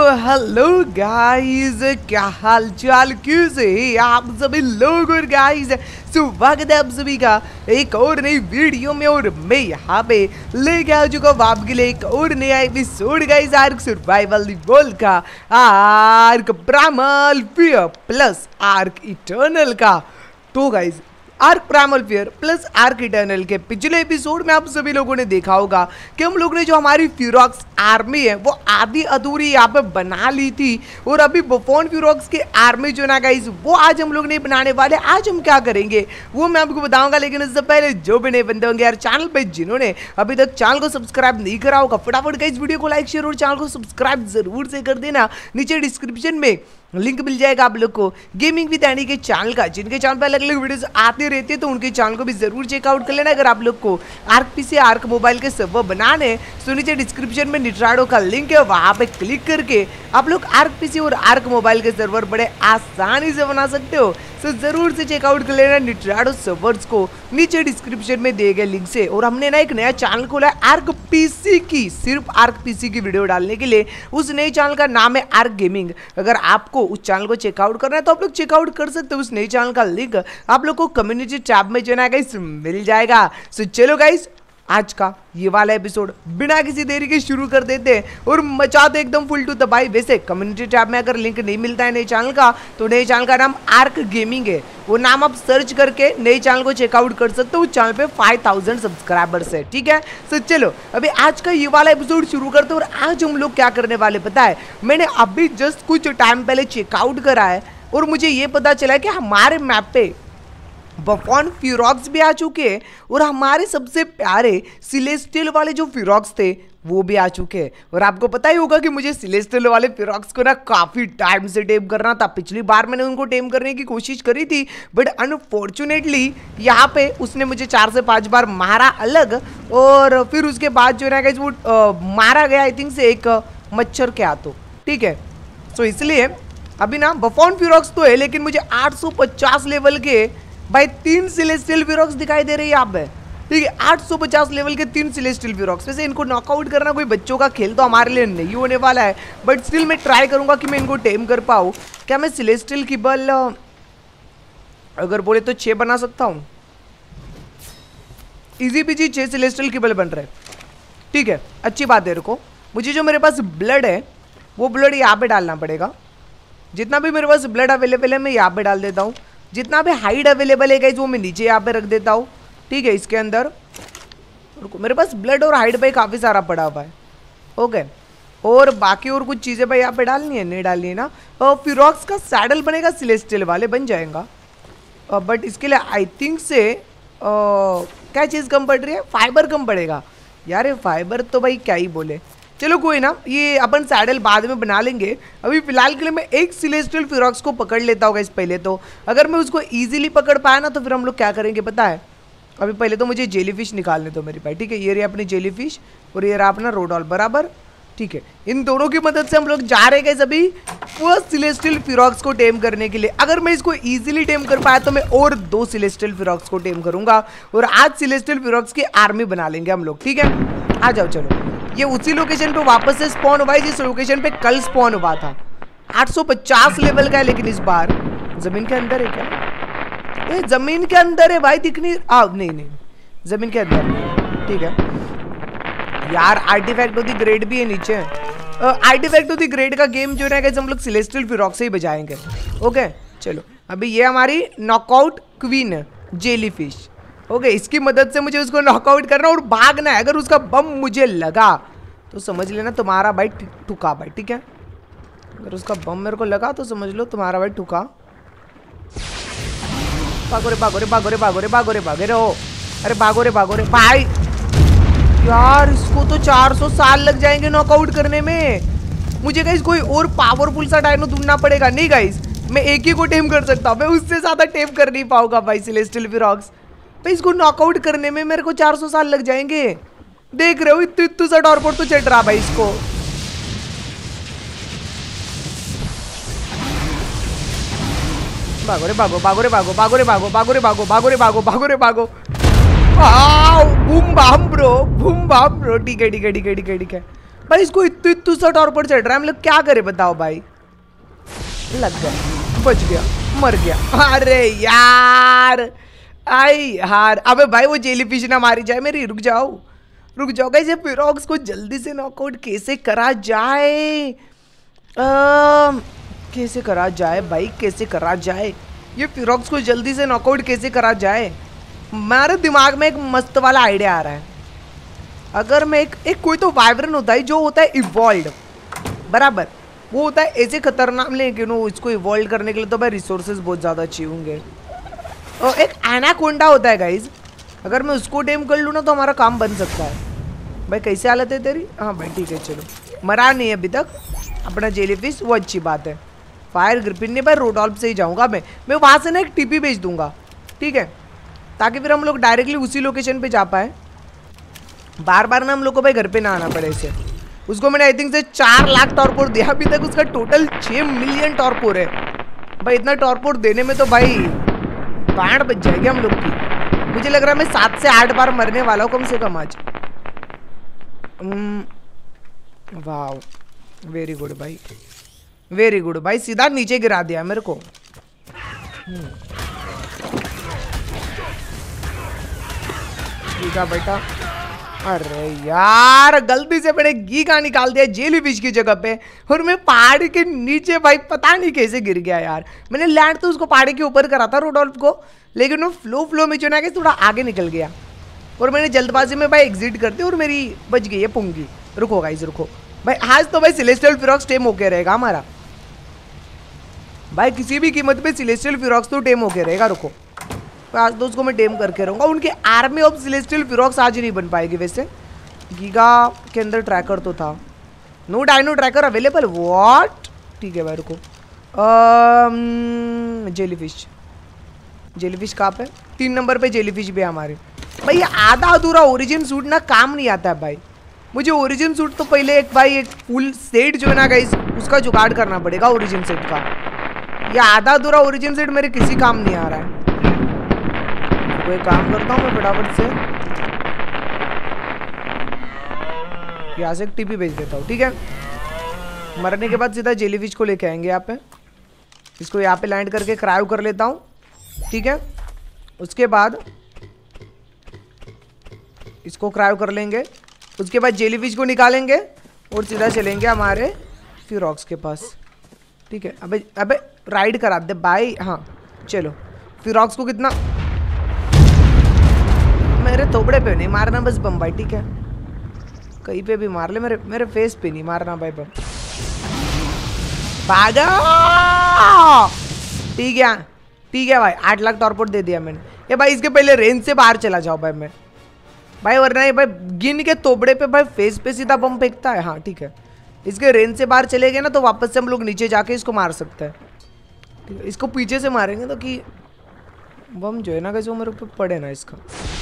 Hello guys, क्या हाल चाल, कैसे आप सभी लोग। और गाइस स्वागत है आप सभी का एक और नई वीडियो में। और मैं यहाँ पे लेके आ चुका हूँ आपके लिए एक और नया episode guys, Ark Survival World का, Ark Primal Fear plus Ark Eternal का। तो guys Ark Primal Fear plus Ark Eternal के पिछले एपिसोड में आप सभी लोगों ने देखा होगा कि हम लोग ने जो हमारी फ्यूरॉक्स आर्मी है वो आधी अधूरी यहाँ पे बना ली थी। और अभी बफोन फ्यूरॉक्स की आर्मी जो ना गाइस वो आज हम लोग नहीं बनाने वाले। आज हम क्या करेंगे वो मैं आपको बताऊंगा, लेकिन इससे पहले जो भी नए बंदे होंगे यार चैनल पे, जिन्होंने अभी तक चैनल को सब्सक्राइब नहीं करा होगा, फटाफट गाइस वीडियो को लाइक शेयर और चैनल को सब्सक्राइब जरूर से कर देना। नीचे डिस्क्रिप्शन में लिंक मिल जाएगा आप लोग को गेमिंग विद एनी के चैनल का, जिनके चैनल पे अलग अलग वीडियोस आते रहते हैं, तो उनके चैनल को भी जरूर चेकआउट कर लेना। अगर आप लोग को आर्क पीसी आर्क मोबाइल के सर्वर बनाने तो नीचे डिस्क्रिप्शन में निट्राडो का लिंक है, वहां पे क्लिक करके आप लोग आर्क पीसी और आर्क मोबाइल के सर्वर बड़े आसानी से बना सकते हो। तो जरूर से चेकआउट कर लेना निट्राडो सर्वर्स को नीचे डिस्क्रिप्शन में दिए गए लिंक से। और हमने ना एक नया चैनल खोला है आर्क पीसी की, सिर्फ आर्क पीसी की वीडियो डालने के लिए। उस नए चैनल का नाम है आर्क गेमिंग। अगर आपको उस चैनल को चेकआउट करना है तो आप लोग चेकआउट कर सकते हो। उस नए चैनल का लिंक आप लोग को कम्युनिटी टैब में जो है गाइस मिल जाएगा। सो चलो गाइस आज का ये वाला एपिसोड बिना किसी देरी के शुरू कर देते हैं और मचाते एकदम फुल टू दबाई। वैसे कम्युनिटी टैब में अगर लिंक नहीं मिलता है नए चैनल का, तो नए चैनल का नाम आर्क गेमिंग है, वो नाम आप सर्च करके नए चैनल को चेकआउट कर सकते हो। उस चैनल पे 5000 सब्सक्राइबर्स है, ठीक है। तो चलो अभी आज का ये वाला एपिसोड शुरू करते हैं। और आज हम लोग क्या करने वाले पता है, मैंने अभी जस्ट कुछ टाइम पहले चेकआउट करा है और मुझे ये पता चला है कि हमारे मैप पे बफोन फ्यूरॉक्स भी आ चुके हैं और हमारे सबसे प्यारे सिलेस्टियल वाले जो फ्यूरॉक्स थे वो भी आ चुके हैं। और आपको पता ही होगा कि मुझे सिलेस्टियल वाले फ्यूरॉक्स को ना काफ़ी टाइम से टेम करना था। पिछली बार मैंने उनको टेम करने की कोशिश करी थी, बट अनफॉर्चुनेटली यहाँ पे उसने मुझे 4 से 5 बार मारा अलग। और फिर उसके बाद जो है ना वो मारा गया आई थिंक से एक मच्छर के हाथों, ठीक है। सो इसलिए अभी ना बफोन फ्यूरॉक्स तो है, लेकिन मुझे 850 लेवल के भाई 3 सिलेस्टियल फ्यूरॉक्स दिखाई दे रही है यहाँ पे, ठीक है। 850 लेवल के 3 सिलेस्टियल फ्यूरॉक्स। वैसे इनको नॉकआउट करना कोई बच्चों का खेल तो हमारे लिए नहीं होने वाला है, बट स्टिल मैं ट्राई करूंगा कि मैं इनको टेम कर पाऊँ। क्या मैं सिलेस्टियल किबल अगर बोले तो 6 बना सकता हूँ? इजी पीजी 6 सिलेस्टियल किबल बन रहे, ठीक है। अच्छी बात है। रुको, मुझे जो मेरे पास ब्लड है वो ब्लड यहाँ पे डालना पड़ेगा। जितना भी मेरे पास ब्लड अवेलेबल है मैं यहाँ पे डाल देता हूँ। जितना भी हाइड अवेलेबल है गाइस वो मैं नीचे यहाँ पे रख देता हूँ, ठीक है। इसके अंदर रुको, मेरे पास ब्लड और हाइड पे काफ़ी सारा पड़ा हुआ है, ओके। और बाकी और कुछ चीज़ें भाई यहाँ पे डालनी है, नहीं डालनी है ना। फ्यूरॉक्स का सैडल बनेगा, सिलेस्टियल वाले बन जाएगा, बट इसके लिए आई थिंक से क्या चीज़ कम पड़ रही है, फाइबर कम पड़ेगा यार। ये फाइबर तो भाई क्या ही बोले, चलो कोई ना, ये अपन सैडल बाद में बना लेंगे। अभी फिलहाल के लिए मैं एक सिलेस्टियल फ्यूरॉक्स को पकड़ लेता हूँ गाइस पहले तो। अगर मैं उसको इजीली पकड़ पाया ना तो फिर हम लोग क्या करेंगे पता है, अभी पहले तो मुझे जेलीफिश निकालने दो मेरे भाई, ठीक है। ये रही अपनी जेलीफिश और ये रहा अपना रोडॉल, बराबर, ठीक है। इन दोनों की मदद से हम लोग जा रहे हैं अभी फर्स्ट सिलेस्टियल फ्यूरॉक्स को टेम करने के लिए। अगर मैं इसको इजीली टेम कर पाया तो मैं और 2 सिलेस्टियल फ्यूरॉक्स को टेम करूंगा और आज सिलेस्टियल फ्यूरॉक्स की आर्मी बना लेंगे हम लोग, ठीक है। आ जाओ चलो। ये उसी लोकेशन पे वापस से स्पॉन हुआ है जिस लोकेशन पे कल स्पॉन हुआ था। 850 लेवल का है, लेकिन इस बार जमीन के अंदर है क्या? ये जमीन के अंदर है भाई, दिख नहीं नहीं जमीन के अंदर नहीं, ठीक है यार। आर्टिफैक्ट ऑफ द ग्रेड भी है नीचे। आर्टिफैक्ट ऑफ द ग्रेड का गेम जो है हम लोग सिलेस्टियल फ्यूरॉक्स से ही बजाएंगे, ओके। चलो अभी ये हमारी नॉकआउट क्वीन है जेलीफिश, ओके। इसकी मदद से मुझे उसको नॉकआउट करना और भागना है। अगर उसका बम मुझे लगा तो समझ लेना तुम्हारा भाई ठुका भाई, ठीक है। अगर उसका बम मेरे को लगा तो समझ लो तुम्हारा भाई ठुका। भागो रे भागो रे भागो रे भागो रे भागो रे भागे रे हो, अरे भागो रे भाई। यार इसको तो 400 साल लग जाएंगे नॉकआउट करने में। मुझे गाइस कोई और पावरफुल सा डायनो ढूंढना पड़ेगा। नहीं गाइस मैं एक ही को टेम कर सकता हूँ, मैं उससे ज्यादा टेम कर नहीं पाऊंगा भाई सिलेस्टियल फ्यूरॉक्स। इसको नॉकआउट करने में मेरे को 400 साल लग जाएंगे। देख रहे हो इतू सा टॉर्पोड तो चढ़ रहा भाई इसको। भागो रे भागो भागो रे भागो भागो रे भागो भागो रे भागो भागो रे भागो भागो रे भागो। Boom bam bro, boom bam bro, ठीक है ठीक है ठीक है ठीक है ठीक है। भाई इसको इतू इतू सा टॉर्पोड चढ़ रहा है, हम लोग क्या करे बताओ भाई। लग गया, बच गया, मर गया। अरे यार आई यार, अबे भाई वो जेलीफिश ना मारी जाए मेरी। रुक जाओ रुक जाओ गाइस, ये फिरॉक्स को जल्दी से नॉकआउट कैसे करा जाए? कैसे करा जाए भाई, कैसे करा जाए? ये फिरॉक्स को जल्दी से नॉकआउट कैसे करा जाए? मेरे दिमाग में एक मस्त वाला आइडिया आ रहा है। अगर मैं एक कोई तो वाइब्रेन होता है जो होता है इवॉल्व, बराबर, वो होता है ऐसे खतरनाक, लेकिन इसको इवॉल्व करने के लिए तो भाई रिसोर्सेज बहुत ज़्यादा चाहिए होंगे। और एक एनाकोंडा होता है गाइज, अगर मैं उसको टेम कर लूँ ना तो हमारा काम बन सकता है। भाई कैसे हालत है तेरी? हाँ भाई ठीक है, चलो मरा नहीं है अभी तक अपना जेलीफिश, वो अच्छी बात है। फायर ग्रिपिन ने भाई रोडॉल्फ से ही जाऊँगा मैं वहाँ से ना एक टीपी भेज दूंगा, ठीक है, ताकि फिर हम लोग डायरेक्टली उसी लोकेशन पे जा पाए। बार बार ना हम लोग को भाई घर पे ना आना पड़े इसे। उसको मैंने आई थिंक से 4 लाख टॉर्पोर दिया, अभी तक उसका टोटल 6 मिलियन टॉर्पोर है। भाई इतना टॉर्पोर देने में तो भाई बैंड बच जाएगी हम लोग की। मुझे लग रहा है मैं 7 से 8 बार मरने वाला हूँ कम से कम आज। वाह वेरी गुड भाई, वेरी गुड भाई, सीधा नीचे गिरा दिया मेरे को। ठीक है बेटा। अरे यार गलती से मैंने गीगा निकाल दिया जेलीफिश की जगह पे, और मैं पहाड़ी के नीचे भाई पता नहीं कैसे गिर गया यार। मैंने लैंड तो उसको पहाड़ी के ऊपर करा था रोडोल्फ को, लेकिन वो फ्लो में जो ना थोड़ा आगे निकल गया, और मैंने जल्दबाजी में भाई एग्जिट कर दिया और मेरी बच गई है पुंगी। रुको गाइस रुको भाई, आज तो भाई सिलेस्टियल फिरॉक्स टेम होके रहेगा हमारा भाई, किसी भी कीमत पे सिलेस्टियल फिरॉक्स तो टेम होके रहेगा। रुको आज तो उसको मैं टेम करके रहूँगा। उनके आर्मी ऑफ सिलेस्टियल फिरॉक्स आज ही नहीं बन पाएगी वैसे। गीगा के अंदर ट्रैकर तो था, no dino tracker available, what? ठीक है भाई रुको। जेलीफिश, जेलीफिश कहाँ पे? 3 नंबर पे जेलीफिश भी है हमारे। भाई ये आधा अधूरा ओरिजिन सूट ना काम नहीं आता है भाई। मुझे ओरिजिन सूट तो पहले एक फुल सेट जो है ना गाइस उसका जुगाड़ करना पड़ेगा ओरिजिन सेट का। ये आधा अधूरा ओरिजिन सेट मेरे किसी काम नहीं आ रहा है। कोई काम करता हूँ मैं फटाफट से, यहाँ से एक टीपी भेज देता हूँ, ठीक है। मरने के बाद सीधा जेलीफिश को लेके आएंगे यहाँ पे। इसको यहाँ पे लैंड करके क्रायो कर लेता हूँ, ठीक है। उसके बाद इसको क्रायो कर लेंगे, उसके बाद जेलीफिश को निकालेंगे और सीधा चलेंगे हमारे फिरॉक्स के पास, ठीक है। अबे अबे राइड करा दे भाई। हाँ चलो, फिरॉक्स को कितना मेरे थोबड़े पे नहीं मारना बस बम भाई, ठीक है। कहीं पे भी मार ले, मेरे फेस पे नहीं मारना भाई बम। भागा, ठीक है ठीक है भाई। 8 लाख टॉर्पोड दे दिया मैंने। ये भाई इसके पहले रेंज से बाहर चला जाओ भाई मैं भाई, वरना ये भाई गिन के तोबड़े पे भाई फेस पे सीधा बम फेंकता है। हाँ ठीक है, इसके रेंज से बाहर चले गए ना तो वापस से हम लोग नीचे जाके इसको मार सकते हैं, ठीक है। इसको पीछे से मारेंगे तो कि बम जो है ना कैसे वो मेरे ऊपर पड़े ना इसका।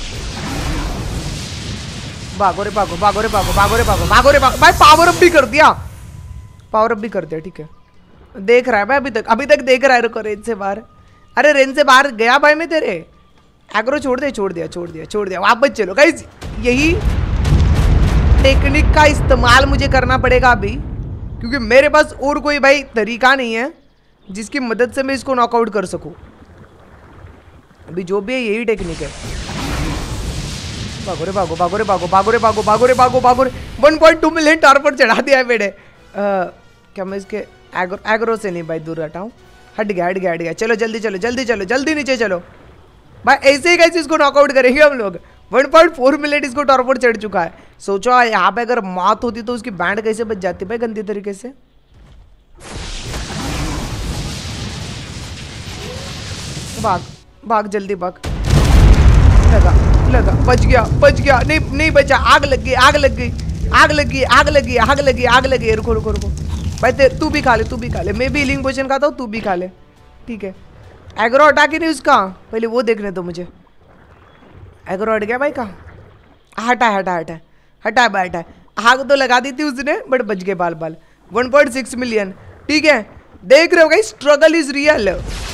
भागो रे भागो, भागो रे भागो, भागो रे भागो, भागो रे भागो भाई। पावर अप भी कर दिया, पावर अप भी कर दिया, ठीक है। देख रहा है भाई अभी तक देख रहा है। रुको रेंज से बाहर, अरे रेंज से बाहर गया भाई मैं तेरे। एग्रो छोड़ दिया वापस चलो गाइस। यही टेक्निक का इस्तेमाल मुझे करना पड़ेगा अभी, क्योंकि मेरे पास और कोई भाई तरीका नहीं है जिसकी मदद से मैं इसको नॉकआउट कर सकूं। अभी जो भी है यही टेक्निक है। भागो रे भागो, भागो रे भागो, भागो रे भागो, भागो रे भागो, भागो रे। 1.2 मिलियन टॉर्पोड चढ़ा दिया है मैंने। क्या मैं इसके एग्रो से नहीं भाई दूर हटाऊं? हट गया। चलो जल्दी नीचे चलो भाई। ऐसे ही कैसे इसको नॉकआउट करेंगे हम लोग। 1.4 मिलियन इसको टॉर्पोड चढ़ चुका है। सोचो यहाँ पे अगर मौत होती तो उसकी बैंड कैसे बच जाती भाई गंदी तरीके से। भाग जल्दी भाग। लगा बच गया। नहीं बचा। आग लग गई। रुको भाई, तू भी खा ले। मैं भी हीलिंग पोशन खाता हूँ, तू भी खा ले, ठीक है। एग्रो हटा के नहीं उसका, पहले वो देखने दो मुझे। एग्रो हट गया भाई का? हटा भाई। आग तो लगा दी थी उसने, बट बच गए बाल। 1.6 मिलियन, ठीक है। देख रहे हो गाइस, स्ट्रगल इज रियल।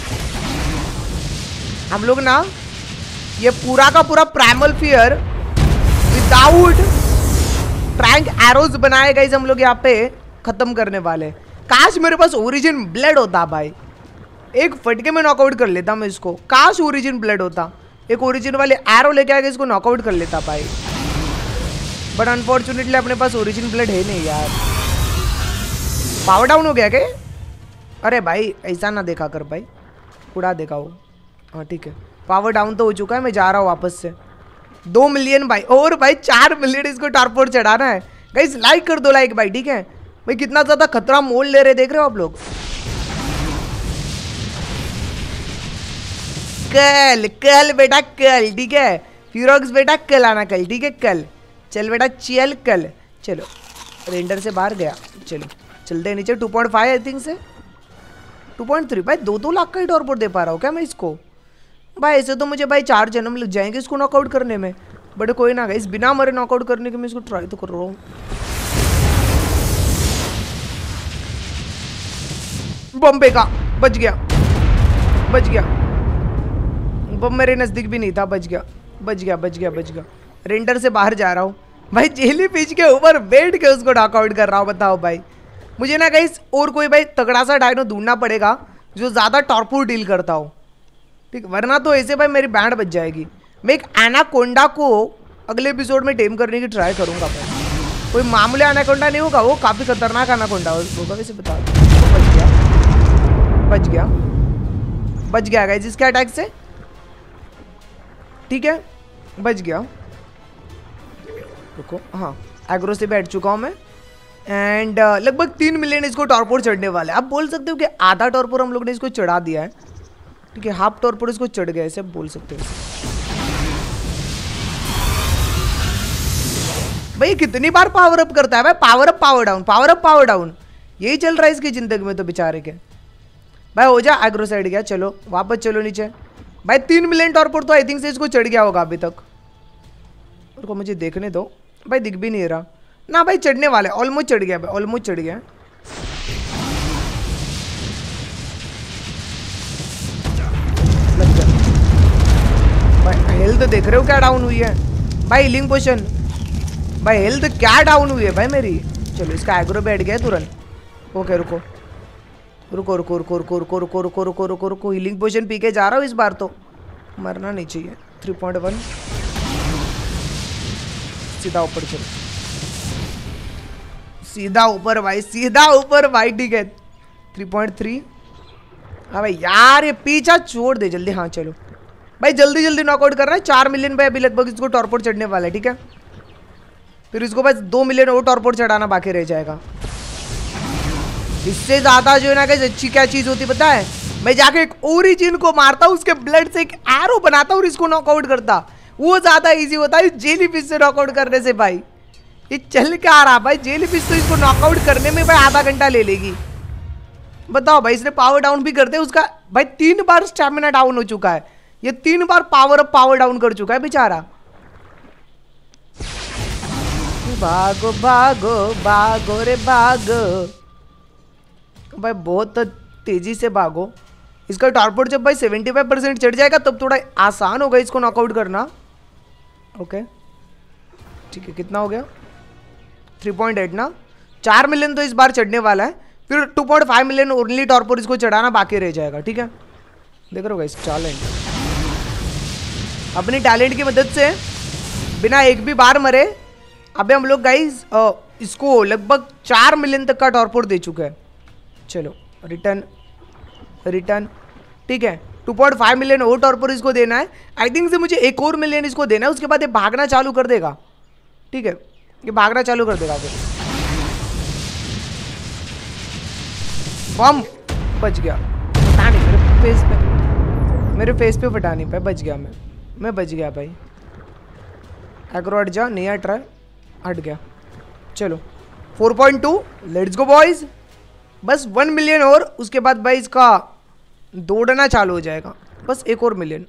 हम लोग ना ये पूरा का पूरा primal fear without tranq arrows बनाए गाइस हम लोग यहाँ पे खत्म करने वाले। काश मेरे पास ओरिजिन ब्लड होता भाई, एक फटके में नॉकआउट कर लेता मैं इसको। काश ओरिजिन ब्लड होता, एक ओरिजिन वाले एरो लेके आके इसको नॉकआउट कर लेता भाई। बट अनफॉर्चुनेटली अपने पास ओरिजिन ब्लड है नहीं यार। पावर डाउन हो गया क्या? अरे भाई ऐसा ना देखा कर भाई, उड़ा देखा वो। हाँ ठीक है, पावर डाउन तो हो चुका है, मैं जा रहा हूँ वापस से। 2 मिलियन भाई, और भाई 4 मिलियन इसको टारपोर्ट चढ़ाना है गाइस। लाइक कर दो लाइक भाई, ठीक है भाई। कितना ज्यादा खतरा मोल ले रहे, देख रहे हो आप लोग। कल कल बेटा कल, ठीक है फिरोक्स बेटा, कल आना कल, ठीक है कल। चल बेटा चल कल। चलो रेंडर से बाहर गया, चलो चलते नीचे। 2.5 आई थिंक से 2.3 भाई। 2-2 लाख का ही टारपोर्ट दे पा रहा हूँ क्या मैं इसको भाई? ऐसे तो मुझे भाई 4 जन्म लग जाएंगे इसको नॉकआउट करने में। बट कोई ना गाइस, बिना मरे नॉकआउट करने के मैं इसको ट्राई तो कर रहा हूँ। बम्बे का बच गया, बच गया। बम मेरे नजदीक भी नहीं था, बच गया बच गया बच गया बच गया। रेंडर से बाहर जा रहा हूँ भाई, जेली फिश के ऊपर बैठ के उसको नॉकआउट कर रहा हूँ। बताओ भाई, मुझे ना गाइस और कोई भाई तगड़ा सा डायनो ढूंढना पड़ेगा जो ज़्यादा टॉर्पोर डील करता हो, ठीक, वरना तो ऐसे भाई मेरी बैंड बच जाएगी। मैं एक एनाकोंडा को अगले एपिसोड में टेम करने की ट्राई करूंगा भाई। कोई मामूली एनाकोंडा नहीं होगा, वो काफ़ी खतरनाक एनाकोंडा होगा वैसे। बता दो, बच गया बच गया बच गया गाइस इसके अटैक से, ठीक है बच गया। रुको, हाँ एग्रो से बैठ चुका हूँ मैं। एंड लगभग 3 मिलियन इसको टॉर्पोर चढ़ने वाला है। आप बोल सकते हो कि आधा टॉर्पोर हम लोग ने इसको चढ़ा दिया है, ठीक है हाफ टॉर्पोर इसको चढ़ गया, ऐसे बोल सकते हो भाई। कितनी बार पावर अप करता है भाई? Power up power down, power up power down, यही चल रहा है इसकी जिंदगी में तो बेचारे के। भाई हो जा, एग्रो साइड गया, चलो वापस चलो नीचे भाई। 3 मिलियन टॉर्पोर तो आई थिंक से इसको चढ़ गया होगा अभी तक। उनको मुझे देखने दो भाई, दिख भी नहीं रहा ना भाई। चढ़ने वाला है, ऑलमोस्ट चढ़ गया भाई, ऑलमोस्ट चढ़ गया। भाई हेल्थ देख रहे हो क्या डाउन हुई है भाई? हीलिंग पोशन भाई, हेल्थ क्या डाउन हुई है भाई मेरी। चलो इसका एग्रो बैठ गया तुरंत। ओके रुको रुको रुको रुको रुको रुको रुको रुको रुको रुको रुको, हीलिंग पोशन पी के जा रहा हूँ इस बार तो, मरना नहीं चाहिए। 3.1 सीधा ऊपर चलो, सीधा ऊपर भाई, सीधा ऊपर भाई, ठीक है 3.3। हाँ भाई यार ये पीछा छोड़ दे जल्दी। हाँ चलो भाई जल्दी जल्दी नॉकआउट करना है। 4 मिलियन भाई अभी लगभग इसको टॉर्पोर चढ़ने वाला है, ठीक है। फिर इसको बस 2 मिलियन और टॉर्पोर चढ़ाना बाकी रह जाएगा। इससे ज्यादा जो है ना गाइस अच्छी क्या चीज होती पता है? मैं जाके एक ओरिजिन को मारता हूँ, उसके ब्लड से एक एरो बनाता हूँ और इसको नॉकआउट करता। वो ज्यादा इजी होता है जेली फिश से नॉकआउट करने से भाई। ये चल क्या आ रहा भाई, जेली फिश तो इसको नॉकआउट करने में भाई आधा घंटा ले लेगी। बताओ भाई, इसने पावर डाउन भी कर दे उसका भाई। 3 बार स्टैमिना डाउन हो चुका है, ये 3 बार पावर अप पावर डाउन कर चुका है बेचारा। भागो भागो भागो रे भागो भाई, बहुत तेजी से भागो। इसका टॉर्पोर जब भाई 75% चढ़ जाएगा तब थोड़ा आसान होगा इसको नॉकआउट करना। ओके ठीक है, कितना हो गया? 3.8 ना। 4 मिलियन तो इस बार चढ़ने वाला है, फिर 2.5 मिलियन ओनली टॉर्पोर इसको चढ़ाना बाकी रह जाएगा, ठीक है। देख रहे हो गाइस टैलेंट, अपनी टैलेंट की मदद से बिना एक भी बार मरे अबे हम लोग गाइस इसको लगभग 4 मिलियन तक का टॉर्पोर दे चुके हैं। चलो रिटर्न रिटर्न, ठीक है 2.5 मिलियन और टॉर्पोर इसको देना है। आई थिंक से मुझे 1 और मिलियन इसको देना है, उसके बाद ये भागना चालू कर देगा, ठीक है ये भागना चालू कर देगा। फिर बम बच गया, पता नहीं मेरे फेस पे फटा नहीं पाया, बच गया मैं बच गया भाई। एग्रो हट जा, नहीं हट रहा है, हट गया। चलो 4.2 लेट्स गो बॉयज, बस 1 मिलियन और उसके बाद भाई इसका दौड़ना चालू हो जाएगा। बस 1 और मिलियन।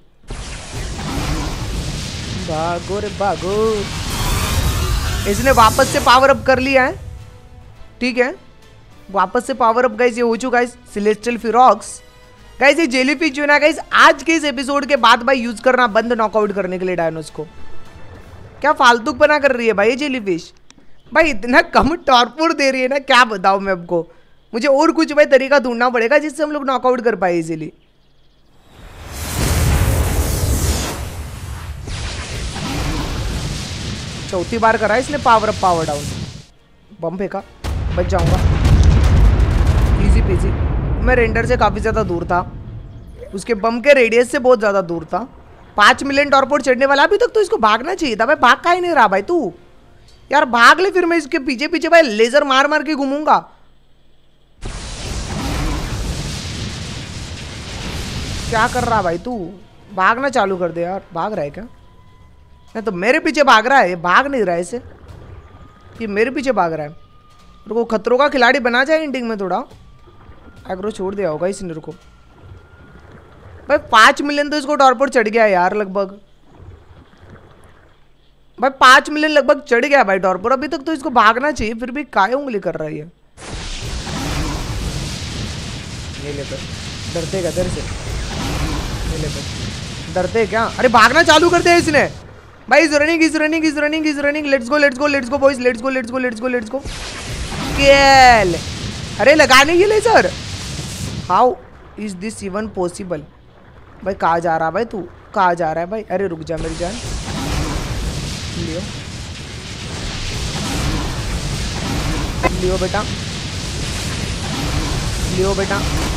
भागो रे भागो। इसने वापस से पावर अप कर लिया है, ठीक है वापस से पावर अप गाइस ये हो चुका है सेलेस्टियल फिरॉक्स। गाइस ये जेलीफिश जो है ना गाइस आज के इस एपिसोड के बाद भाई यूज करना बंद नॉकआउट करने के लिए डायनोस को। क्या फालतू बना कर रही है भाई ये जेलीफिश। भाई इतना कम टॉर्पोर दे रही है ना, क्या बताऊं मैं आपको। मुझे और कुछ भाई तरीका ढूंढना पड़ेगा जिससे हम लोग नॉकआउट कर पाए इजीली। चौथी बार करा इसने power up power down. Bomb फेंका, बच जाऊंगा इजी पीजी। मैं रेंडर से काफी ज्यादा दूर था, उसके बम के रेडियस से बहुत ज्यादा दूर था। 5 मिलियन टॉर्पोड चढ़ने वाला, अभी तक तो इसको भागना चाहिए था भाई। भाग का ही नहीं रहा भाई तू यार, भाग ले। फिर मैं इसके पीछे पीछे भाई लेजर मार मार के घूमूंगा। क्या कर रहा भाई तू, भागना चालू कर दे यार। भाग रहा है क्या? नहीं तो मेरे पीछे भाग रहा है, ये भाग नहीं रहा है इसे, ये मेरे पीछे भाग रहा है। मेरे को खतरों का खिलाड़ी बना जाए एंडिंग में थोड़ा। एग्रो छोड़ दिया होगा इसने को भाई। 5 मिलियन तो इसको टॉर्पोड चढ़ गया यार लगभग भाई। 5 मिलियन लगभग चढ़ गया भाई टॉर्पोड। अभी तक तो इसको भागना चाहिए, फिर भी काय उंगली कर रही है। नहीं ले डरते क्या तेरे से? नहीं ले डरते क्या? अरे भागना चालू कर दिया इसने भाई। Is running is running is running is running. Let's go let's go let's go boys, let's go let's go let's go let's go. केल, अरे लगाने के लिए sir. How is this even possible? भाई कहाँ जा रहा भाई तू, कहाँ जा रहा है भाई? अरे रुक जा मेरी जान। लियो लियो बेटा, लियो बेटा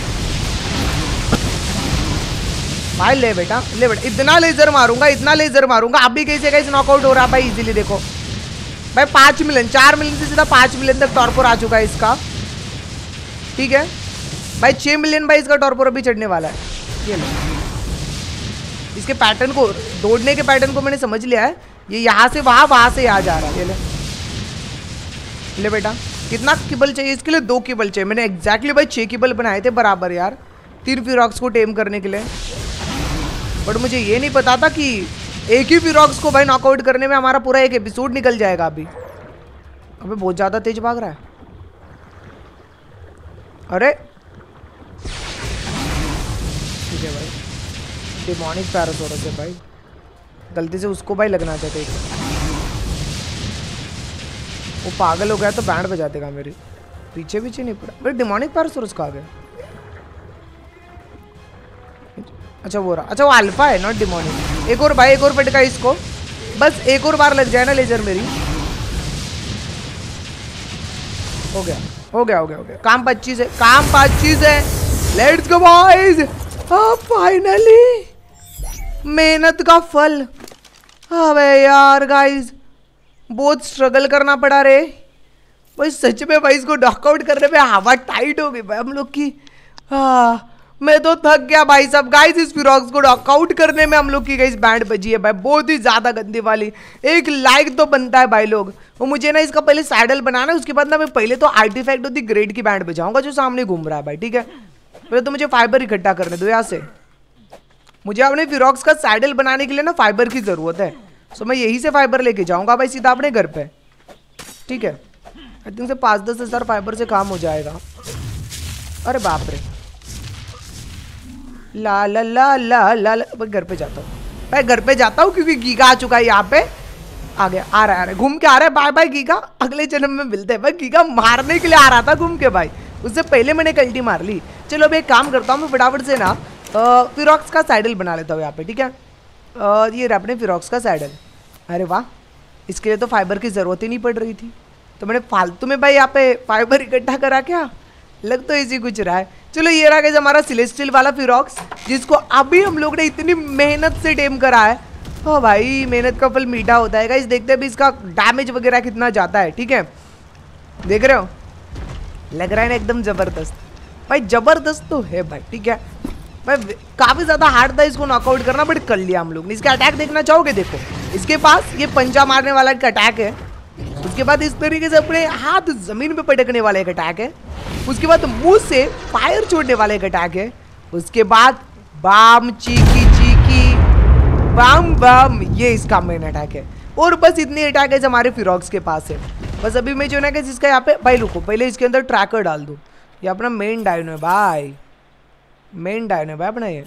भाई। ले बेटा ले बेटा, इतना लेजर मारूंगा, इतना लेजर मारूंगा। अभी कैसे कैसे नॉकआउट हो रहा भाई इजीली। देखो भाई 5 मिलियन, 4 मिलियन से सीधा 5 मिलियन तक टॉर्पोर आ चुका है इसका। ठीक है भाई, 6 मिलियन भाई इसका टॉर्पोर अभी चढ़ने वाला है। ये ले, इसके पैटर्न को, दौड़ने के पैटर्न को मैंने समझ लिया है। ये यहाँ से वहाँ से यहाँ जा रहा है। ये ले ले बेटा। कितना किबल चाहिए इसके लिए? 2 किबल चाहिए। मैंने एग्जैक्टली भाई 6 किबल बनाए थे बराबर यार, 3 फिरॉक्स को टेम करने के लिए। बट मुझे ये नहीं पता था कि एक ही फिरॉक्स को भाई नॉकआउट करने में हमारा पूरा एक एपिसोड निकल जाएगा अभी। अबे बहुत ज़्यादा तेज भाग रहा है। अरे ठीक है भाई, डिमोनिक पैरासोरस है भाई। गलती से उसको भाई लगना चाहते थे, वो पागल हो गया तो बैंड बजा देगा मेरी। पीछे पीछे नहीं पड़ा भाई। डिमोनिक पैरासोरस कहाँ गया? अच्छा वो रहा, अच्छा वो अल्फा है नॉट डिमोनिक। एक और भाई, एक और पटका इसको, बस एक और बार लग जाए ना लेजर मेरी। हो गया हो गया हो गया हो गया। काम 25 है, काम 25 है। लेट्स गो बॉयज, फाइनली मेहनत का फल। अबे यार गाइस बहुत स्ट्रगल करना पड़ा रे भाई, सच में भाई। इसको नॉकआउट करने में हवा टाइट हो गई भाई हम लोग की। मैं तो थक गया भाई सब। गाइस इस फिरॉक्स को नॉकआउट करने में हम लोग की गाइस बैंड बजी है भाई, बहुत ही ज्यादा गंदी वाली। एक लाइक तो बनता है भाई लोग। वो मुझे ना इसका पहले सैडल बनाना है, उसके बाद ना मैं पहले तो आर्टिफैक्ट ऑफ द ग्रेड की बैंड बजाऊंगा जो सामने घूम रहा है भाई। ठीक है, पहले तो मुझे फाइबर इकट्ठा करने दो यहाँ से। मुझे अपने फिरॉक्स का सैडल बनाने के लिए ना फाइबर की जरूरत है, सो मैं यही से फाइबर लेके जाऊंगा भाई सीधा अपने घर पे। ठीक है, आई थिंक से 5-10 हज़ार फाइबर से काम हो जाएगा। अरे बाप रे, ला ला ला ला ला, ला। घर पे जाता हूँ भाई, घर पे जाता हूँ क्योंकि गीगा आ चुका है यहाँ पे। आ गया, आ रहा है घूम के आ रहा है। बाय बाय गीगा, अगले जन्म में मिलते हैं भाई। गीगा मारने के लिए आ रहा था घूम के भाई, उससे पहले मैंने कल्टी मार ली। चलो अब एक काम करता हूँ मैं फटाफट से ना फिरॉक्स का सैडल बना लेता हूँ यहाँ पे। ठीक है, ये रहा अपने फिरॉक्स का सैडल। अरे वाह, इसके लिए तो फाइबर की ज़रूरत ही नहीं पड़ रही थी, तो मैंने फालतू में भाई यहाँ पे फाइबर इकट्ठा करा। क्या लग तो इसी कुछ रहा है। चलो ये रहा गाइस हमारा सेलेस्टियल वाला फिरॉक्स, जिसको अभी हम लोग ने इतनी मेहनत से टेम करा है। ओ भाई मेहनत का फल मीठा होता है गाइस। देखते हैं अभी इसका डैमेज वगैरह कितना जाता है। ठीक है, देख रहे हो, लग रहा है ना एकदम ज़बरदस्त भाई, ज़बरदस्त तो है भाई। ठीक है भाई, काफ़ी ज़्यादा हार्ड था इसको नॉकआउट करना, बट कर लिया हम लोग ने। इसका अटैक देखना चाहोगे? देखो इसके पास ये पंजा मारने वाला एक अटैक है, उसके बाद इस तरीके से अपने हाथ जमीन पे पटकने वाला एक अटैक है, उसके बाद मुंह से फायर छोड़ने वाला एक अटैक है, उसके बाद bam cheeky cheeky bam bam, ये इसका मेन अटैक है। और बस इतने अटैक है हमारे फिरॉक्स के पास है। बस अभी मैं जो ना कि जिसका यहाँ पे भाई, रुको पहले इसके अंदर ट्रैकर डाल दो। ये अपना मेन डायनो है भाई, मेन डायनो है भाई अपना। ये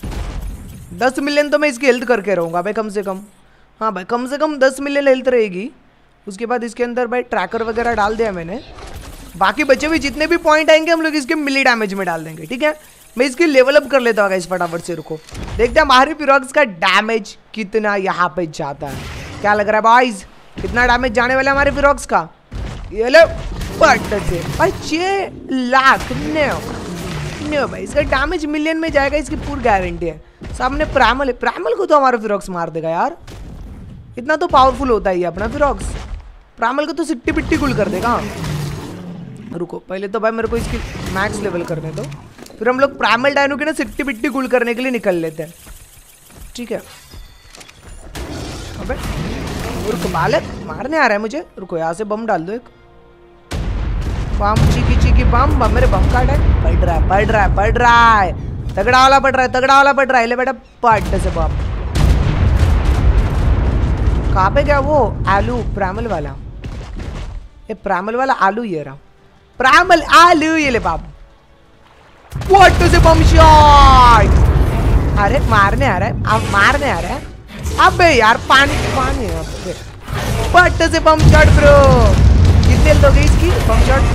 10 मिलियन तो मैं इसकी हेल्थ करके रहूँगा भाई कम से कम। हाँ भाई कम से कम 10 मिलियन हेल्थ रहेगी, उसके बाद इसके अंदर भाई ट्रैकर वगैरह डाल दिया मैंने। बाकी बचे हुए जितने भी पॉइंट आएंगे हम लोग इसके मिली डैमेज में डाल देंगे, ठीक है। मैं इसकी लेवल अप कर लेता हूँ गाइस फटाफट से, रुको देखते हैं हमारे फिरोक्स का डैमेज कितना यहाँ पे जाता है। क्या लग रहा है बॉयज, कितना डैमेज जाने वाला है हमारे फिरोक्स का? ये लो से भाई 6 लाख नो भाई, इसका डैमेज मिलियन में जाएगा, इसकी पूरी गारंटी है। सामने प्राइमल है, प्राइमल को तो हमारा फिरोक्स मार देगा यार, इतना तो पावरफुल होता ही है अपना फिरोक्स। प्राइमल को तो सिट्टी पिट्टी गुल कर देगा। रुको पहले तो भाई मेरे को इसकी मैक्स लेवल करने दो, फिर हम लोग प्राइमल डायनो की ना सिट्टी पिट्टी गुल करने के लिए निकल लेते हैं, ठीक है। अबे रुको बालक मारने आ रहा है मुझे, रुको यहाँ से बम डाल दो एक बम, चीकी चीकी बम बम, मेरे बम काट है, पड़ रहा है पड़ रहा है पड़ रहा है, तगड़ा वाला पड़ रहा है तगड़ा वाला पड़ रहा है। ले बेटा पट से बम। कहाँ पे गया वो आलू प्राइमल वाला? ये प्राइमल वाला आलू ये रहा, प्राइमल आलू ये ले बाप। व्हाट से बम शॉट, अरे मारने आ रहा है, अब मारने आ रहा है। अबे यार पानी पानी पट से बम शॉट ब्रो। कितने दोगे इसकी बम शॉट?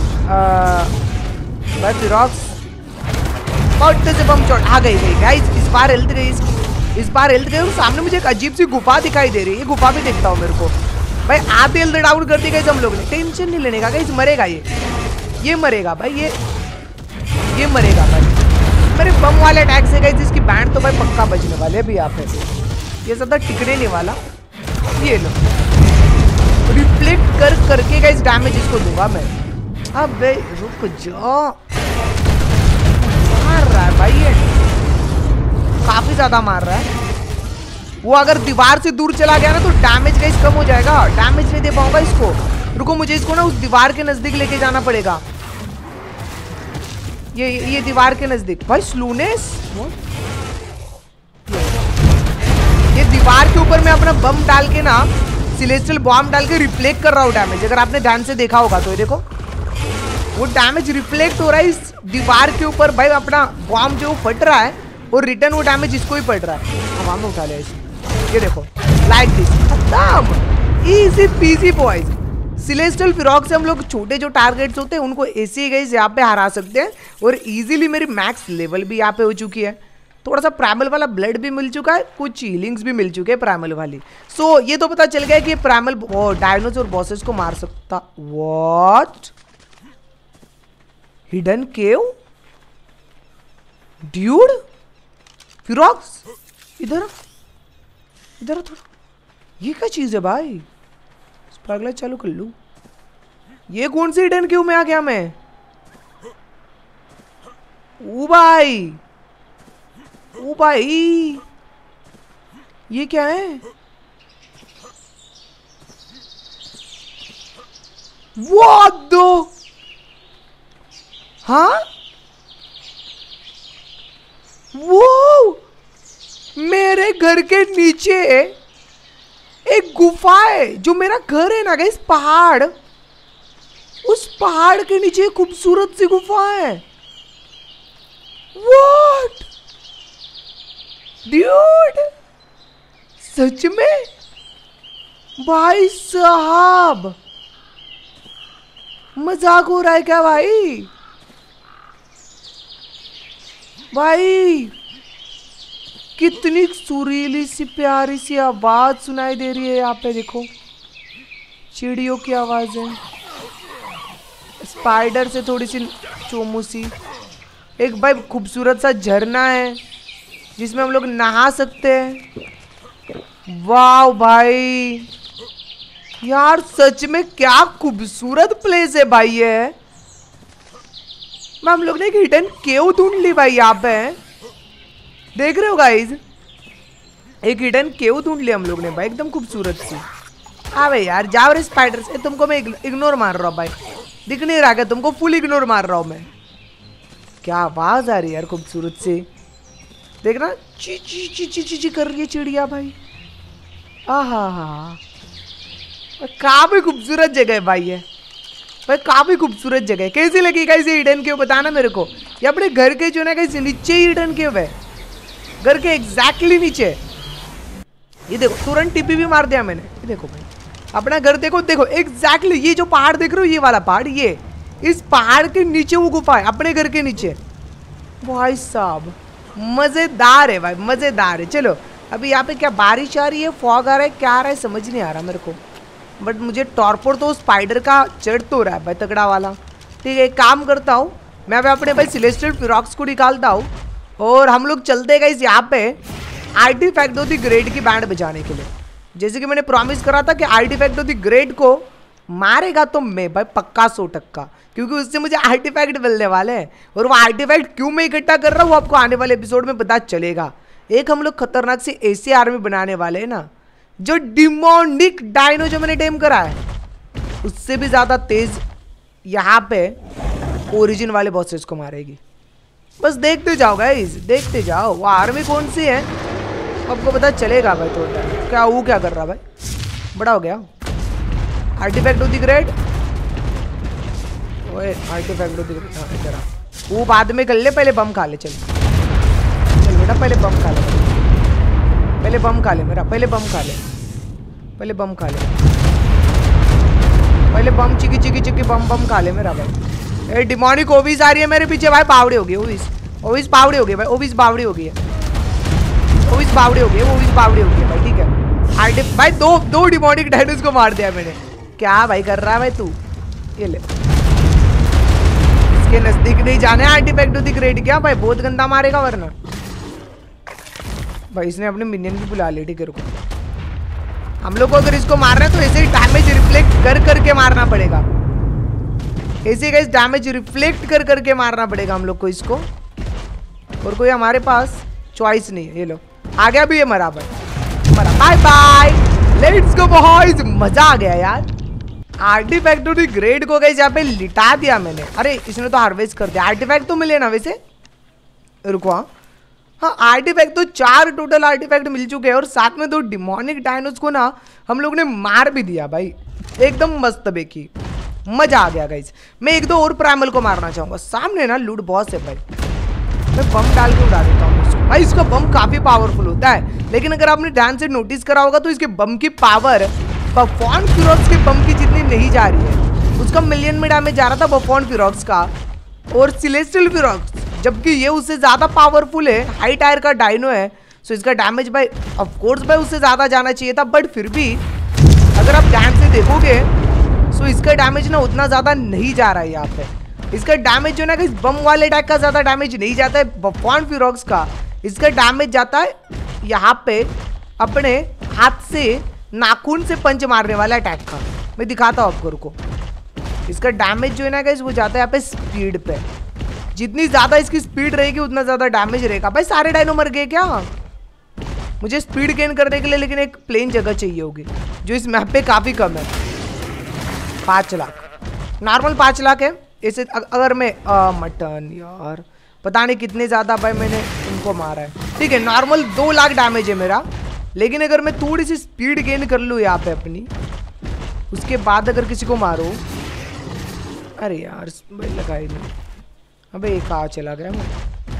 बस रॉक्स पट से बम शॉट आ गई गई गाइस। इस बार हेल्थ गई इसकी, इस बार हेल्थ गई। और सामने मुझे एक अजीब सी गुफा दिखाई दे रही है, ये गुफा भी देखता हूँ मेरे को भाई। आधे हेल्थ डाउन कर दी गाइस हम लोग ने, टेंशन नहीं लेने का गाइस, मरेगा ये मरेगा भाई, ये मरेगा भाई मेरे बम वाले अटैक से गाइस। इसकी बैंड तो भाई पक्का बचने वाले अभी यहाँ पे, ये ज्यादा टिकने नहीं वाला। ये लो रिफ्लेक्ट कर करके गाइस डैमेज इसको दूंगा मैं। अबे रुक जाओ, मार रहा है भाई ये, काफी ज्यादा मार रहा है। वो अगर दीवार से दूर चला गया ना तो डैमेज गाइस कम हो जाएगा, डैमेज नहीं दे पाऊंगा इसको। रुको मुझे इसको ना उस दीवार के नजदीक लेके जाना पड़ेगा, ये दीवार के नजदीक। भाई स्लूनेस, ये दीवार के ऊपर मैं अपना बम डाल के ना, सिलेस्टियल बॉम्ब डाल के रिफ्लेक्ट कर रहा हूँ डैमेज। अगर आपने ध्यान से देखा होगा तो ये देखो वो डैमेज रिफ्लेक्ट हो रहा है इस दीवार के ऊपर भाई। अपना बॉम्ब जो फट रहा है और रिटर्न वो डैमेज इसको ही पड़ रहा है। हवा में उठा लिया इसको, ये देखो लाइक दिस, खत्म easy PC boys. Celestial Ferox से हम लोग छोटे जो टारगेट्स होते हैं उनको ऐसे गाइस यहाँ पे हरा सकते हैं। और इजीली मेरी मैक्स लेवल भी यहाँ पे हो चुकी है। थोड़ा सा प्राइमल वाला ब्लड भी मिल चुका है, कुछ हीलिंग्स भी मिल चुके हैं प्राइमल वाली। सो ये तो पता चल गया कि प्राइमल डायनोस और बॉसेस को मार सकता। What hidden cave dude Ferox, इधर इधर थोड़ा, ये क्या चीज है भाई? स्पार्कलाइट चालू कर लूं? ये कौन सी हिडन केव में आ गया मैं? ओ भाई ओ भाई ये क्या है? What the? हाँ वो मेरे घर के नीचे एक गुफा है, जो मेरा घर है ना गाइस पहाड़, उस पहाड़ के नीचे खूबसूरत सी गुफा है। What? ड्यूड सच में भाई साहब, मजाक हो रहा है क्या भाई? भाई कितनी सुरीली सी प्यारी सी आवाज सुनाई दे रही है यहाँ पे, देखो चिड़ियों की आवाज है, स्पाइडर से थोड़ी सी चोमू सी, एक भाई खूबसूरत सा झरना है जिसमें हम लोग नहा सकते हैं। वाह भाई यार सच में क्या खूबसूरत प्लेस है भाई ये। हम लोग ने एक हिडन केव ढूंढ ली भाई यहाँ पे, देख रहे हो गाइज, एक हिडन केव ढूंढ लिया हम लोग ने भाई, एकदम खूबसूरत सी। हाँ भाई यार जाओ रे स्पाइडर से, तुमको मैं इग्नोर मार रहा हूँ भाई, दिख नहीं रहा क्या तुमको? फुल इग्नोर मार रहा हूँ मैं। क्या आवाज आ रही है यार खूबसूरत से, देखना ची ची ची ची ची ची कर रही है चिड़िया भाई। आहा काफी खूबसूरत जगह है भाई ये भाई, काफी खूबसूरत जगह है। कैसी लगी गाइस ये हिडन केव बताना मेरे को। ये अपने घर के जो ना गाइस नीचे ही हिडन केव है, घर के एग्जैक्टली नीचे। ये देखो तुरंत टीपी भी मार दिया मैंने, ये देखो भाई अपना घर देखो, देखो एग्जैक्टली ये जो पहाड़ देख रहे हो, ये वाला पहाड़, ये इस पहाड़ के नीचे वो गुफा है, अपने घर के नीचे। भाई साहब मजेदार है भाई, मजेदार है। चलो अभी यहाँ पे क्या बारिश आ रही है, फॉग आ रहा है, क्या आ रहा है समझ नहीं आ रहा मेरे को, बट मुझे टॉर्पोर तो स्पाइडर का चढ़ तो रहा है भाई तगड़ा वाला। ठीक है, एक काम करता हूँ मैं अभी अपने भाई सिलेस्टियल फिरॉक्स को निकालता हूँ और हम लोग चलते गए यहाँ पे आर्टिफैक्ट ऑफ द ग्रेट की बैंड बजाने के लिए। जैसे कि मैंने प्रॉमिस करा था कि आर्टिफैक्ट ऑफ द ग्रेट को मारेगा तो मैं भाई पक्का 100%, क्योंकि उससे मुझे आर्टिफैक्ट मिलने वाले हैं। और वो आर्टिफैक्ट क्यों मैं इकट्ठा कर रहा हूँ वो आपको आने वाले एपिसोड में पता चलेगा। एक हम लोग खतरनाक से ऐसी आर्मी बनाने वाले हैं ना, जो डिमोनिक डायनो जो मैंने टेम करा है उससे भी ज्यादा तेज यहाँ पे ओरिजिन वाले बॉसेस को मारेगी। बस देखते जाओ गाइस, देखते जाओ। वो आर्मी कौन सी है आपको पता चलेगा भाई। तो क्या वो क्या कर रहा भाई, बड़ा हो गया। आर्टिफैक्ट ऑफ द ग्रेट, ओए आर्टिफैक्ट ऑफ द ग्रेट, हाँ जरा वो बाद में कर ले, पहले बम खा ले। चल चल बेटा पहले बम खा ले, पहले बम खा ले मेरा, पहले बम खा ले, पहले बम खा ले, पहले बम चिकी चिकी चिकी बम बम खा ले मेरा भाई। ए डिमोनिक ओविस आ रही है मेरे पीछे भाई, बावड़ी हो गई ओविस, ओविस बावड़ी हो गई भाई, ओविस बावड़ी हो गई है, ओविस बावड़ी हो गई है, ओविस बावड़ी हो गई है भाई। ठीक है आर्टिफ भाई दो डिमोनिक डायनोस को मार दिया मैंने। क्या भाई कर रहा है भाई तू, ये ले इसके नजदीक नहीं जाने आर्टिफैक्ट ऑफ द ग्रेट। क्या भाई बहुत गंदा मारेगा वरना। भाई इसने अपने मिनियन भी बुला ली। ठीक है रुको, हम लोग को अगर इसको मारना है तो ऐसे ही डैमेज रिफ्लेक्ट कर करके मारना पड़ेगा, ऐसे गाइस डैमेज रिफ्लेक्ट कर करके मारना पड़ेगा हम लोग को इसको, और कोई हमारे पास चॉइस नहीं है। ये लो आ गया भी, ये मरा भाई, मरा। Bye bye, let's go boys, मजा आ गया यार। आर्टिफैक्ट ऑफ द ग्रेट को गाइस यहाँ पे लिटा दिया मैंने। अरे इसने तो हार्वेस्ट कर दिया। आर्टिफैक्ट तो मिले ना वैसे, रुको हाँ आर्टिफैक्ट तो 4 टोटल आर्टिफैक्ट मिल चुके हैं, और साथ में 2 डिमोनिक डायनोस को ना हम लोग ने मार भी दिया भाई, एकदम मस्त बेकी, मजा आ गया गाइस। मैं 1-2 और प्राइमल को मारना चाहूंगा। सामने ना लूट बॉस है भाई, मैं बम डाल के उड़ा देता हूँ इसको। भाई इसका बम काफी पावरफुल होता है, लेकिन अगर आपने ध्यान से नोटिस करा होगा तो इसके बम की पावर बफॉन फिरॉक्स के बम की जितनी नहीं जा रही है। उसका मिलियन में डैमेज जा रहा था बफॉन फिरॉक्स का और सिलेस्टियल फिरॉक्स, जबकि ये उससे ज्यादा पावरफुल है, हाई टायर का डायनो है। सो इसका डैमेज भाई ऑफ कोर्स भाई उससे ज्यादा जाना चाहिए था, बट फिर भी अगर आप ध्यान से देखोगे सो इसका डैमेज ना उतना ज्यादा नहीं जा रहा है यहाँ पे। इसका डैमेज जो ना इस बम वाले अटैक का ज्यादा डैमेज नहीं जाता है बफॉन फिरॉक्स का, इसका डैमेज जाता है यहाँ पे अपने हाथ से नाखून से पंच मारने वाला अटैक का। मैं दिखाता हूँ आपको, रुको। इसका डैमेज जो है ना गाइस वो जाता है यहाँ पे स्पीड पे, जितनी ज्यादा इसकी स्पीड रहेगी उतना ज्यादा डैमेज रहेगा। भाई सारे डायनो मर गए क्या? मुझे स्पीड गेन करने के लिए लेकिन एक प्लेन जगह चाहिए होगी जो इस मैप पे काफी कम है। 5 लाख नॉर्मल 5 लाख है। ऐसे अगर मैं मटन यार पता नहीं कितने ज्यादा भाई मैंने इनको मारा है। ठीक है नॉर्मल 2 लाख डैमेज है मेरा, लेकिन अगर मैं थोड़ी सी स्पीड गेन कर लूँ यहाँ पे अपनी, उसके बाद अगर किसी को मारो, अरे यार लगा ही नहीं। अबे ये कहाँ चला गया मैं?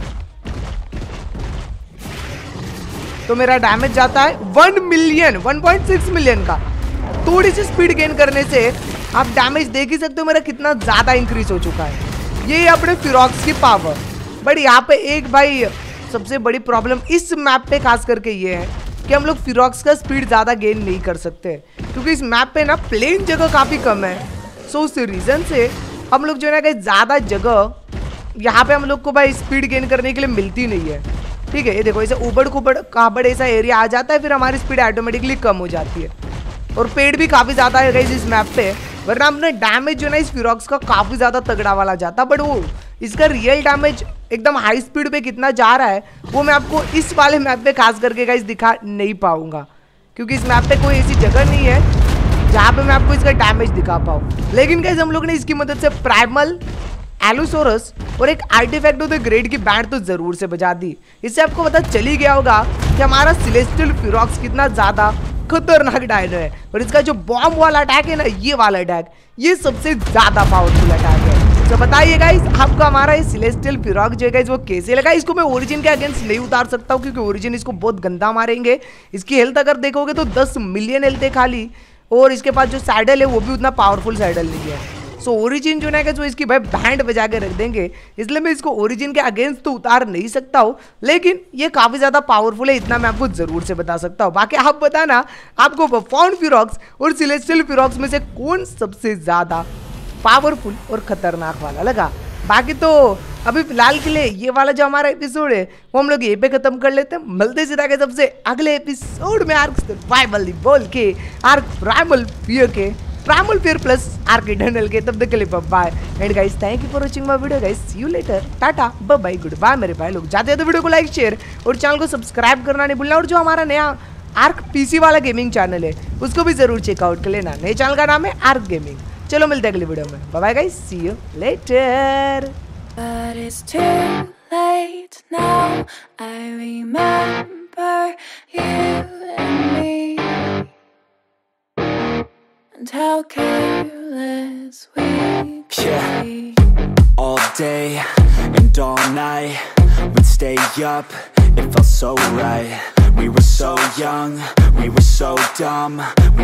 तो मेरा डैमेज जाता है 1 मिलियन 1.6 मिलियन का। थोड़ी सी स्पीड गेन करने से आप डैमेज देख ही सकते हो मेरा कितना ज्यादा इंक्रीज हो चुका है। ये अपने फिरॉक्स की पावर। बट यहाँ पे एक भाई सबसे बड़ी प्रॉब्लम इस मैप पे खास करके ये है कि हम लोग फिरॉक्स का स्पीड ज्यादा गेन नहीं कर सकते, क्योंकि इस मैप पे ना प्लेन जगह काफी कम है। सो उस रीजन से हम लोग जो है ना ज्यादा जगह यहाँ पे हम लोग को भाई स्पीड गेन करने के लिए मिलती नहीं है। ठीक है ये देखो ऐसे उबड़ खुबड़ काबड़ ऐसा एरिया आ जाता है, फिर हमारी स्पीड ऑटोमेटिकली कम हो जाती है। और पेड़ भी काफी ज्यादा है गाइस इस मैप पे, वरना हमने डैमेज जो ना इस फिरॉक्स का काफी ज्यादा तगड़ा वाला जाता। बट वो इसका रियल डैमेज एकदम हाई स्पीड पे कितना जा रहा है वो मैं आपको इस वाले मैप पे खास करके गाइस दिखा नहीं पाऊंगा, क्योंकि इस मैप पे कोई ऐसी जगह नहीं है जहाँ पे मैं आपको इसका डैमेज दिखा पाऊँ। लेकिन गाइस हम लोग ने इसकी मदद से प्राइमल एलोसोरस और एक आर्टिफैक्ट ऑफ द ग्रेट की बैंड तो जरूर से बजा दी। इससे आपको पता चल ही गया होगा कि हमारा सिलेस्टियल फिरॉक्स कितना ज्यादा खतरनाक डायनो है। और इसका जो बॉम्ब वाला अटैक है ना, ये वाला अटैक, ये सबसे ज्यादा पावरफुल अटैक है। तो बताइए गाइस आपको हमारा ये सिलेस्टियल फिरॉक्स जो है गाइस वो कैसे लगा। इसको मैं ओरिजिन के अगेंस्ट नहीं उतार सकता हूँ, क्योंकि ओरिजिन इसको बहुत गंदा मारेंगे। इसकी हेल्थ अगर देखोगे तो 10 मिलियन हेल्थ है खाली, और इसके पास जो सैडल है वो भी उतना पावरफुल सैडल नहीं है। सो ओरिजिन जो है जो इसकी भाई बैंड बजा के रख देंगे, इसलिए मैं इसको ओरिजिन के अगेंस्ट तो उतार नहीं सकता हूँ, लेकिन ये काफ़ी ज़्यादा पावरफुल है, इतना मैं आपको ज़रूर से बता सकता हूँ। बाकी आप बताना आपको प्रफॉर्म फिरॉक्स और सिलेस्टियल फिरॉक्स में से कौन सबसे ज़्यादा पावरफुल और ख़तरनाक वाला लगा। बाकी तो अभी फिलहाल के लिए ये वाला जो हमारा एपिसोड है वो हम लोग ये पे खत्म कर लेते हैं। मिलते सीधा के सबसे अगले एपिसोड में आर्क सर्वाइवल बोल के, आर्क प्राइमल फियर के, Primal Fear plus Ark Eternal के। तब तक के लिए bye and guys thank you for watching my video guys, see you later, tata bye bye goodbye मेरे भाई लोग। जाते हैं तो वीडियो को लाइक शेयर और चैनल को सब्सक्राइब करना नहीं भूलना, और जो हमारा नया आर्क पीसी वाला गेमिंग चैनल है उसको भी जरूर चेकआउट कर लेना। नए चैनल का नाम है आर्क गेमिंग। चलो मिलते हैं अगले वीडियो में, bye bye guys, see you later. But it's too late now. I remember you and me, and how careless we could be. All day and all night, we'd stay up, it felt so right. We were so young, we were so dumb.